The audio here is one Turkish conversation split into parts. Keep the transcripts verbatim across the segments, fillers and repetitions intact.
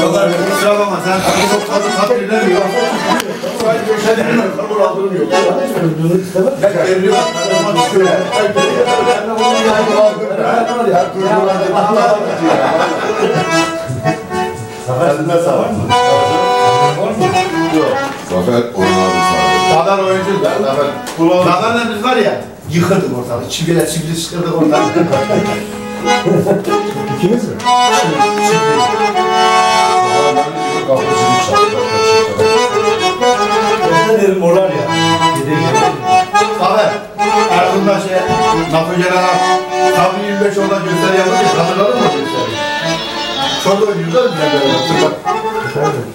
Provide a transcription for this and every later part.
Yollar kusura bakma sen çok fazla tatmin edemiyor. Sadece köşede kabul aldırmıyor. Ben evliyorum. Ben şöyle. Ben onu yani aldım. Ben var ya. Zafer'inde sağ var mı? Yok. Zafer oynadı sağ. Zafer oyuncu da. Zafer'le biz var ya yıkırdık ortalığı. Çiviyle çivili çıkırdık ortalığı. İkiniz mi? Ne derim moral ya. Zafer, Erzurum'da şey, Nafi Celal'a Sabri yirmi beş oradan gösteri yapınca hatırladın mı gösteri? Şurada oynuyorlar mı? Efendim?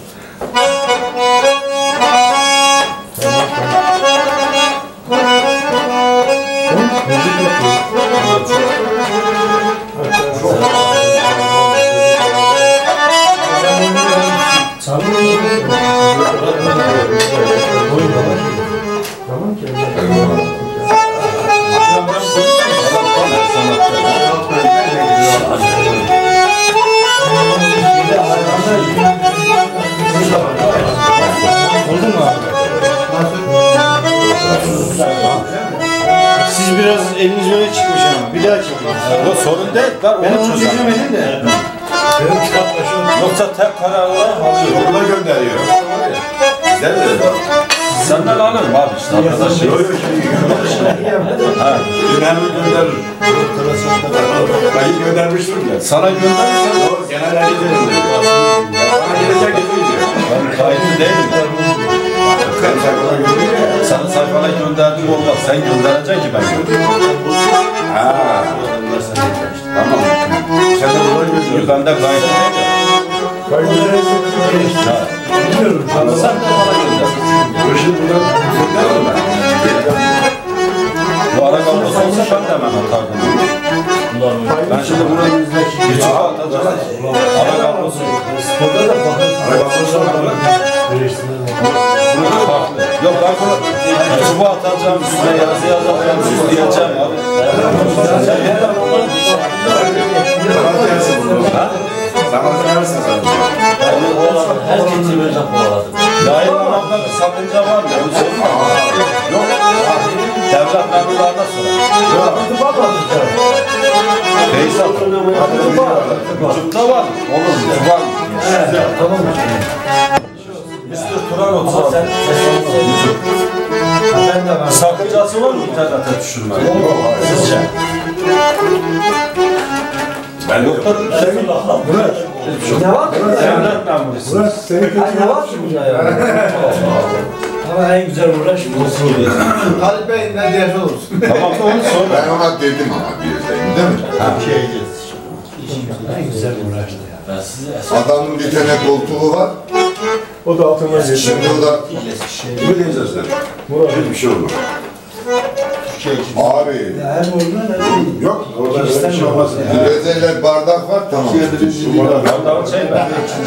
Tamam ki. Oldu mu abi? Siz biraz eliniz öne çıkmış ama bir daha çekin. Yok sorun değil. Ben, Ben onu onu çözerim. çözemedim de. Benim kitaplaşım. Yoksa tek kararla alıyor. Okula gönderiyor. Güzel de. Senden alırım abi işte arkadaşım. Yok yok şimdi gönderir. Ha. Ben gönderir. Ben göndermiştim ya. Sana gönderirsen O genel Ali gönderiyor. Bana gelecek getirmiyor. ben kayıtlı değilim. Sen sayfana gönderiyor ya. Sana sayfana gönderdiğim olmaz. Sen göndereceksin ki ben göndereyim. Ha. Tamam. Sen de buna gönderiyorsun. Ben de kayıtlı değilim. Ha. Bilmiyorum. Sen de bana gönder. Bu işi buradan gönderim ben. Bu ara kablosu olsa ben de hemen atardım. Ben şimdi bunu YouTube'a atacağım. Ara kablosu. Sporda da bakın. Arabamız var mı? Bunu farklı. Yok ben bunu YouTube'a atacağım. Üstüne yazı yazacağım. Süsleyeceğim abi. Sana gelsin bunu. Ha? Sana gelsin sana. Herkesi böyle kovaladım. Yayınlamamda bir sakınca var mı? Onu sorma. Yok. Devlet memurlarına sorar. Yok. Feysal. YouTube'da var. Olur. YouTube'da var. Tamam. mister Turan otuz altı. Ben de var. Sakıncası var mı internete düşürme? Sizce? Ben yok. Ne var ki? Devlet memurusun. Murat seni kötü Ne var ki bunda ya? Ama en güzel uğraş bu. Halil Bey ne derse olsun. Tamam da onu sor. Ben ona dedim ama bir dedim değil mi? En güzel uğraştı ya. Adamın bir tane koltuğu var. O da altına geçti. Şimdi o da ne diyeceğiz sen? Murat. Hiçbir şey olmaz. Abi Ya hem olduğuna ne değil. yok orada öyle bir şey olmaz. Rezeler bardak var tamam. Bardağın şey ver.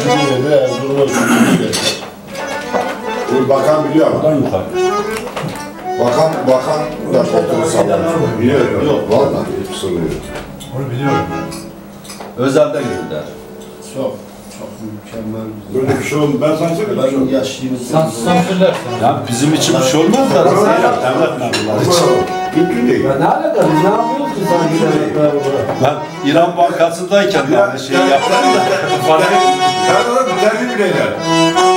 Bu bakan biliyor ama. Buradan yukarı. Bakan bakan da koltuğu sallıyor. Biliyor yok. Vallahi hiç sorun yok. Onu biliyorum. Özelden gönder. Çok, çok mükemmel. Böyle bir şey olmaz. Ben sana söyleyeyim. Ben yaşlıyım. Ya bizim için bir şey olmaz da. Devlet memurları için. Mümkün değil. Ya ne alaka? Biz ne yapıyoruz ki sana güzel Ben İran Bankası'ndayken de aynı şeyi yaptım da. Ben ona bir tane bile